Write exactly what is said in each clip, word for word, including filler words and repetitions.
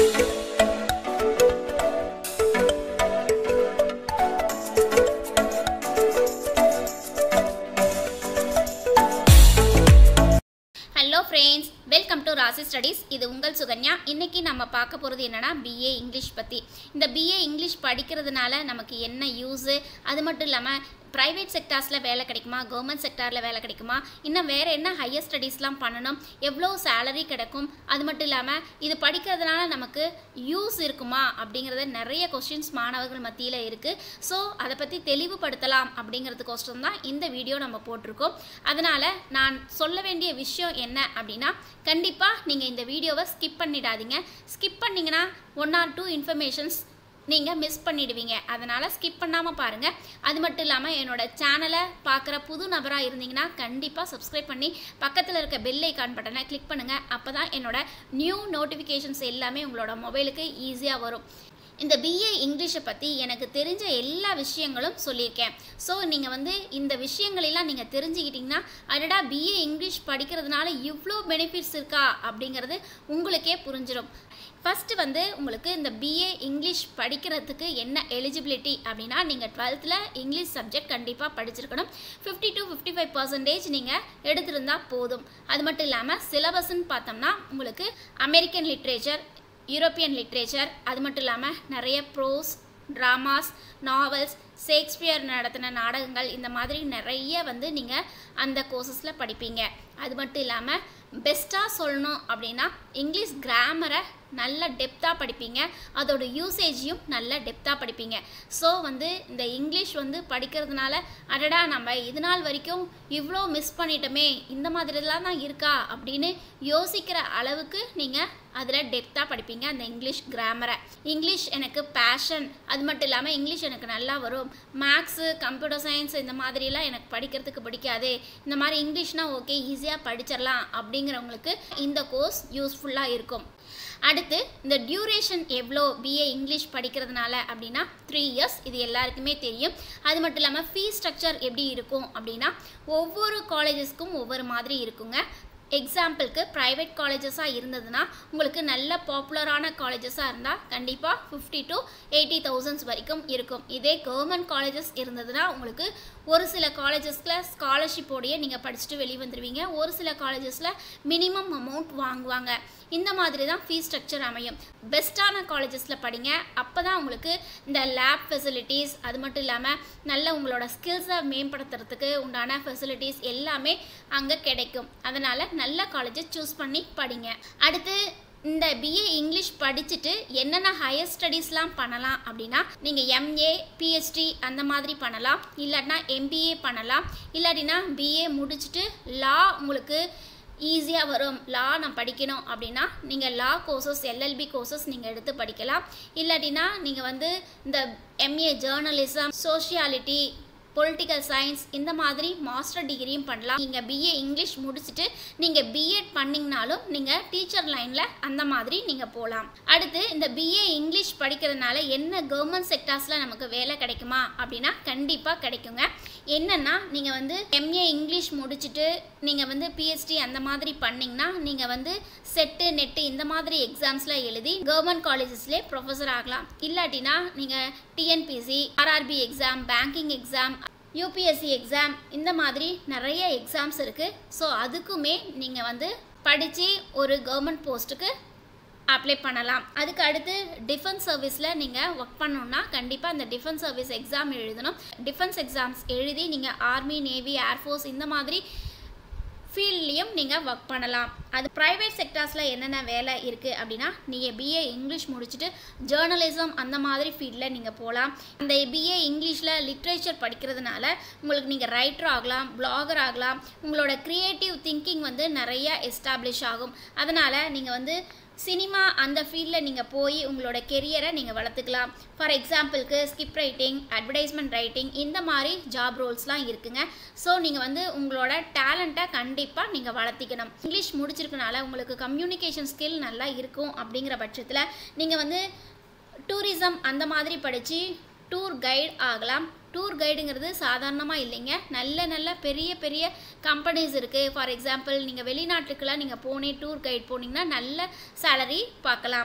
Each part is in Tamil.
Hello friends, welcome to Rasi Studies. இது உங்கள் சுகன்யா. இன்னைக்கு நம்ம பார்க்க போறது என்னன்னா B A English பத்தி. இந்த B A English படிக்கிறதுனால நமக்கு என்ன யூஸ், அது மட்டும் இல்லாம பிரைவேட் செக்டார்ஸ்ல வேலை கிடைக்குமா, கவர்மெண்ட் செக்டார்ல வேலை கிடைக்குமா, இன்னும் வேற என்ன ஹையர் ஸ்டடீஸ்லாம் பண்ணணும், எவ்வளோ சேலரி கிடைக்கும், அது மட்டும் இல்லாம இது படிக்கிறதுனால நமக்கு யூஸ் இருக்குமா அப்படிங்கறது நிறைய क्वेश्चंस மாணவர்கள் மத்தியில இருக்கு. சோ அத பத்தி தெளிவுபடுத்தலாம் அப்படிங்கிறதுக்கோசரம் தான் இந்த வீடியோ நம்ம போட்டுருக்கோம். அதனால நான் சொல்ல வேண்டிய விஷயம் என்ன அப்படினா கண்டிப்பா நீங்க இந்த வீடியோவை ஸ்கிப் பண்ணிடாதீங்க. ஸ்கிப் பண்ணீங்கனா one or two இன்ஃபர்மேஷன்ஸ் நீங்க மிஸ் பண்ணிடுவீங்க. அதனால ஸ்கிப் பண்ணாம பாருங்க. அது மட்டும் இல்லாம என்னோட சேனலை பார்க்குற புது நபரா இருந்தீங்கன்னா கண்டிப்பா சப்ஸ்கிரைப் பண்ணி பக்கத்துல இருக்க பெல் ஐகான் பட்டனை கிளிக் பண்ணுங்க. அப்பதான் என்னோட நியூ நோட்டிஃபிகேஷன்ஸ் எல்லாமே உங்களோட மொபைலுக்கு ஈஸியா வரும். இந்த B A இங்கிலீஷை பற்றி எனக்கு தெரிஞ்ச எல்லா விஷயங்களும் சொல்லியிருக்கேன். ஸோ நீங்கள் வந்து இந்த விஷயங்களெல்லாம் நீங்கள் தெரிஞ்சுக்கிட்டிங்கன்னா அடடா B A இங்கிலீஷ் படிக்கிறதுனால இவ்வளோ பெனிஃபிட்ஸ் இருக்கா அப்படிங்கிறது உங்களுக்கே புரிஞ்சிடும். ஃபஸ்ட்டு வந்து உங்களுக்கு இந்த B A இங்கிலீஷ் படிக்கிறதுக்கு என்ன எலிஜிபிலிட்டி அப்படின்னா நீங்கள் டுவெல்த்தில் இங்கிலீஷ் சப்ஜெக்ட் கண்டிப்பாக படிச்சிருக்கணும். Fifty to fifty five percentage நீங்கள் எடுத்திருந்தால் போதும். அது மட்டும் இல்லாமல் சிலபஸ்ன்னு பார்த்தோம்னா உங்களுக்கு அமெரிக்கன் லிட்ரேச்சர், யூரோப்பியன் லிட்ரேச்சர், அது மட்டும் இல்லாமல் நிறைய ப்ரோஸ், ட்ராமாஸ், நாவல்ஸ், ஷேக்ஸ்பியர் நடத்தின நாடகங்கள், இந்த மாதிரி நிறைய வந்து நீங்கள் அந்த கோர்சஸில் படிப்பீங்க. அது மட்டும் இல்லாமல் பெஸ்ட்டாக சொல்லணும் அப்படின்னா இங்கிலீஷ் கிராமரை நல்ல டெப்த்தாக படிப்பீங்க. அதோட யூசேஜையும் நல்ல டெப்த்தாக படிப்பீங்க. ஸோ வந்து இந்த இங்கிலீஷ் வந்து படிக்கிறதுனால அடடா நம்ம இது நாள் வரைக்கும் இவ்வளோ மிஸ் பண்ணிட்டோமே, இந்த மாதிரிலாம் தான் இருக்கா அப்படின்னு யோசிக்கிற அளவுக்கு நீங்கள் அதில் டெப்த்தாக படிப்பீங்க அந்த இங்கிலீஷ் கிராமரை. இங்கிலீஷ் எனக்கு பேஷன், அது மட்டும் இல்லாமல் இங்கிலீஷ் எனக்கு நல்லா வரும், மேக்ஸு, கம்ப்யூட்டர் சயின்ஸ் இந்த மாதிரிலாம் எனக்கு படிக்கிறதுக்கு பிடிக்காது, இந்த மாதிரி இங்கிலீஷ்னால் ஓகே ஈஸியாக படிச்சிடலாம் அப்படிங்கிறவங்களுக்கு இந்த கோர்ஸ் யூஸ்ஃபுல்லாக இருக்கும். அடுத்து இந்த டியூரேஷன் எவ்வளோ B A இங்கிலீஷ் படிக்கிறதுனால அப்படின்னா த்ரீ இயர்ஸ், இது எல்லாருக்குமே தெரியும். அது மட்டும் இல்லாமல் ஃபீஸ் ஸ்ட்ரக்சர் எப்படி இருக்கும் அப்படின்னா ஒவ்வொரு காலேஜஸ்க்கும் ஒவ்வொரு மாதிரி இருக்குங்க. எக்ஸாம்பிளுக்கு ப்ரைவேட் காலேஜஸாக இருந்ததுன்னா உங்களுக்கு நல்ல பாப்புலரான காலேஜஸாக இருந்தால் கண்டிப்பாக ஃபிஃப்டி டு எயிட்டி தௌசண்ட்ஸ் வரைக்கும் இருக்கும். இதே கவர்மெண்ட் காலேஜஸ் இருந்ததுன்னா உங்களுக்கு ஒரு சில காலேஜஸில் ஸ்காலர்ஷிப்போடையே நீங்கள் படிச்சுட்டு வெளியே வந்துடுவீங்க. ஒரு சில காலேஜஸில் மினிமம் அமௌண்ட் வாங்குவாங்க. இந்த மாதிரி தான் ஃபீஸ் ஸ்ட்ரக்சர் அமையும். பெஸ்ட்டான காலேஜஸில் படிங்க. அப்போ தான் உங்களுக்கு இந்த லேப் ஃபெசிலிட்டிஸ், அது மட்டும் இல்லாமல் நல்ல உங்களோட ஸ்கில்ஸை மேம்படுத்துறதுக்கு உண்டான ஃபெசிலிட்டிஸ் எல்லாமே அங்கே கிடைக்கும். அதனால் நல்ல காலேஜை சூஸ் பண்ணி படிங்க. அடுத்து இந்த B A இங்கிலீஷ் படிச்சுட்டு என்னென்ன ஹையர் ஸ்டடீஸ்லாம் பண்ணலாம் அப்படின்னா நீங்கள் M A P H D அந்த மாதிரி பண்ணலாம், இல்லாட்டினா M B A பண்ணலாம், இல்லாட்டினா B A முடிச்சுட்டு லா உங்களுக்கு ஈஸியாக வரும், லா நான் படிக்கணும் அப்படின்னா நீங்கள் law courses, L L B courses நீங்கள் எடுத்து படிக்கலாம். இல்லாட்டினா நீங்கள் வந்து இந்த M A journalism, sociality, political science இந்த மாதிரி மாஸ்டர் டிகிரியும் பண்ணலாம். நீங்கள் B A இங்கிலீஷ் முடிச்சுட்டு நீங்கள் B Ed பண்ணிங்கனாலும் நீங்கள் டீச்சர் லைனில் அந்த மாதிரி நீங்கள் போகலாம். அடுத்து இந்த B A இங்கிலீஷ் படிக்கிறதுனால என்ன கவர்மெண்ட் செக்டார்ஸில் நமக்கு வேலை கிடைக்குமா அப்படின்னா கண்டிப்பாக கிடைக்குங்க. என்னென்னா நீங்கள் வந்து M A இங்கிலீஷ் முடிச்சுட்டு நீங்கள் வந்து P H D அந்த மாதிரி பண்ணிங்கன்னா நீங்கள் வந்து செட்டு, நெட்டு இந்த மாதிரி எக்ஸாம்ஸில் எழுதி கவர்மெண்ட் காலேஜஸ்லேயே ப்ரொஃபஸர் ஆகலாம். இல்லாட்டினா நீங்கள் T N P C, R R B exam, banking exam, U P S C exam இந்த மாதிரி நிறைய எக்ஸாம்ஸ் இருக்குது. ஸோ அதுக்குமே நீங்கள் வந்து படித்து ஒரு கவர்மெண்ட் போஸ்ட்டுக்கு அப்ளை பண்ணலாம். அதுக்கு அடுத்து டிஃபென்ஸ் சர்வீஸில் நீங்கள் ஒர்க் பண்ணணுன்னா கண்டிப்பாக அந்த டிஃபென்ஸ் சர்வீஸ் எக்ஸாம் எழுதணும். டிஃபென்ஸ் எக்ஸாம்ஸ் எழுதி நீங்கள் ஆர்மி, நேவி, ஏர்ஃபோர்ஸ் இந்த மாதிரி ஃபீல்ட்லேயும் நீங்கள் ஒர்க் பண்ணலாம். அது ப்ரைவேட் செக்டார்ஸில் என்னென்ன வேலை இருக்குது அப்படின்னா நீங்கள் B A இங்கிலீஷ் முடிச்சுட்டு ஜேர்னலிசம் அந்த மாதிரி ஃபீல்டில் நீங்கள் போகலாம். இந்த B A இங்கிலீஷில் லிட்ரேச்சர் படிக்கிறதுனால உங்களுக்கு நீங்கள் ரைட்டர் ஆகலாம், பிளாகர் ஆகலாம். உங்களோட க்ரியேட்டிவ் திங்கிங் வந்து நிறைய எஸ்டாப்ளிஷ் ஆகும். அதனால் நீங்கள் வந்து சினிமா அந்த ஃபீல்டில் நீங்கள் போய் உங்களோட கெரியரை நீங்கள் வளர்த்துக்கலாம். ஃபார் எக்ஸாம்பிளுக்கு ஸ்கிப் ரைட்டிங், அட்வர்டைஸ்மெண்ட் ரைட்டிங் இந்த மாதிரி ஜாப் ரோல்ஸ்லாம் இருக்குங்க. ஸோ நீங்கள் வந்து உங்களோட டேலண்ட்டை கண்டிப்பாக நீங்கள் வளர்த்திக்கணும். இங்கிலீஷ் முடிச்சிருக்கனால உங்களுக்கு கம்யூனிகேஷன் ஸ்கில் நல்லா இருக்கும். அப்படிங்கிற பட்சத்தில் நீங்கள் வந்து டூரிசம் அந்த மாதிரி படித்து டூர் கைட் ஆகலாம். டூர் கைடுங்கிறது சாதாரணமாக இல்லைங்க, நல்ல நல்ல பெரிய பெரிய கம்பெனிஸ் இருக்குது. ஃபார் எக்ஸாம்பிள் நீங்கள் வெளிநாட்டுக்கெல்லாம் நீங்கள் போனே டூர் கைட் போனீங்கன்னா நல்ல சேலரி பார்க்கலாம்.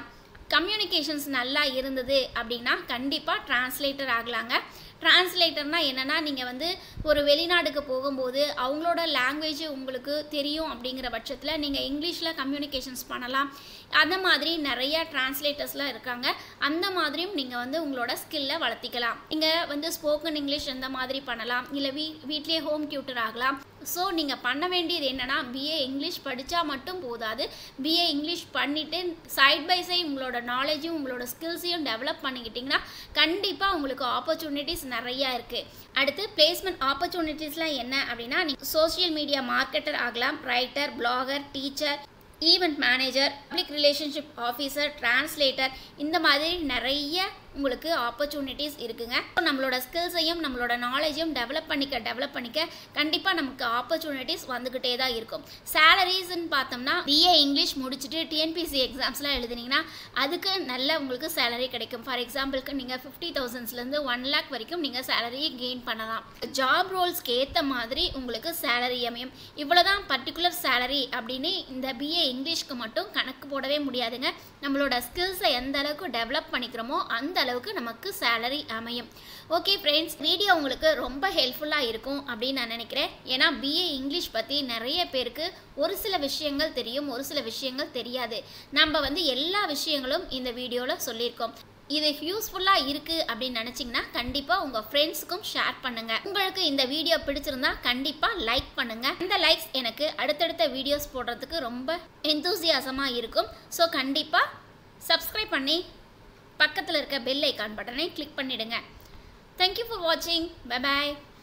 கம்யூனிகேஷன்ஸ் நல்லா இருந்தது அப்படின்னா கண்டிப்பாக டிரான்ஸ்லேட்டர் ஆகலாங்க. டிரான்ஸ்லேட்டர்னா என்னென்னா, நீங்கள் வந்து ஒரு வெளிநாடுக்கு போகும்போது அவங்களோட லாங்குவேஜ் உங்களுக்கு தெரியும் அப்படிங்கிற பட்சத்தில் நீங்கள் இங்கிலீஷில் கம்யூனிகேஷன்ஸ் பண்ணலாம். அந்த மாதிரி நிறைய டிரான்ஸ்லேட்டர்ஸ்லாம் இருக்காங்க. அந்த மாதிரியும் நீங்கள் வந்து உங்களோட ஸ்கில்லை வளர்த்திக்கலாம். நீங்கள் வந்து ஸ்போக்கன் இங்கிலீஷ் அந்த மாதிரி பண்ணலாம், இல்லை வீ வீட்லேயே ஹோம் டியூட்டர் ஆகலாம். ஸோ நீங்கள் பண்ண வேண்டியது என்னென்னா, பிஏ இங்கிலீஷ் படித்தா மட்டும் போதாது, பிஏ இங்கிலீஷ் பண்ணிவிட்டு சைட் பை சைட் உங்களோட நாலேஜும் உங்களோட ஸ்கில்ஸையும் டெவலப் பண்ணிக்கிட்டிங்கன்னா கண்டிப்பாக உங்களுக்கு ஆப்பர்ச்சுனிட்டிஸ் நிறையா இருக்குது. அடுத்து பிளேஸ்மெண்ட் ஆப்பர்ச்சுனிட்டிஸ்லாம் என்ன அப்படின்னா, நீங்கள் சோஷியல் மீடியா மார்க்கெட்டர் ஆகலாம், writer, blogger, teacher, event manager, public relationship officer, translator, இந்த மாதிரி நிறைய உங்களுக்கு ஆப்பர்ச்சுனிட்டிஸ் இருக்குங்க. நம்மளோட ஸ்கில்ஸையும் நம்மளோட நாலேஜையும் டெவலப் பண்ணிக்க டெவலப் பண்ணிக்க கண்டிப்பாக நமக்கு ஆப்பர்ச்சுனிட்டிஸ் வந்துக்கிட்டே தான் இருக்கும். சேலரிஸ்ன்னு பார்த்தோம்னா, பிஏ இங்கிலீஷ் முடிச்சுட்டு டிஎன்பிசி எக்ஸாம்ஸ்லாம் எழுதுனீங்கன்னா அதுக்கு நல்ல உங்களுக்கு சேலரி கிடைக்கும். ஃபார் எக்ஸாம்பிளுக்கு நீங்கள் ஃபிஃப்டி தௌசண்ட்ஸ்லேருந்து ஒன் லேக் வரைக்கும் நீங்கள் சேலரியை கெயின் பண்ணலாம். ஜாப் ரோல்ஸ்க்கு ஏற்ற மாதிரி உங்களுக்கு சேலரி அமையும். இவ்வளோதான் பர்டிகுலர் சேலரி அப்படின்னு இந்த பிஏ இங்கிலீஷ்க்கு மட்டும் கணக்கு போடவே முடியாதுங்க. நம்மளோட ஸ்கில்ஸை எந்த அளவுக்கு டெவலப் பண்ணிக்கிறோமோ அந்த அளவுக்கு நமக்கு சேலரி அமையும். ஓகே ஃப்ரெண்ட்ஸ், வீடியோ உங்களுக்கு ரொம்ப ஹெல்ப்ஃபுல்லாக இருக்கும் அப்படின்னு நான் நினைக்கிறேன். ஏன்னா பிஏ இங்கிலீஷ் பற்றி நிறைய பேருக்கு ஒரு சில விஷயங்கள் தெரியும், ஒரு சில விஷயங்கள் தெரியாது. நம்ம வந்து எல்லா விஷயங்களும் இந்த வீடியோவில் சொல்லியிருக்கோம். இது யூஸ்ஃபுல்லாக இருக்குது அப்படின்னு நினச்சிங்கன்னா கண்டிப்பாக உங்கள் ஃப்ரெண்ட்ஸுக்கும் ஷேர் பண்ணுங்கள். உங்களுக்கு இந்த வீடியோ பிடிச்சிருந்தா கண்டிப்பாக லைக் பண்ணுங்கள். இந்த லைக்ஸ் எனக்கு அடுத்தடுத்த வீடியோஸ் போடுறதுக்கு ரொம்ப எந்தூசியாசமாக இருக்கும். ஸோ கண்டிப்பாக சப்ஸ்கிரைப் பண்ணி பக்கத்தில் இருக்க பெல் ஐக்கான் பட்டனை கிளிக் பண்ணிடுங்க. தேங்க்யூ ஃபார் வாட்சிங். பை பாய்.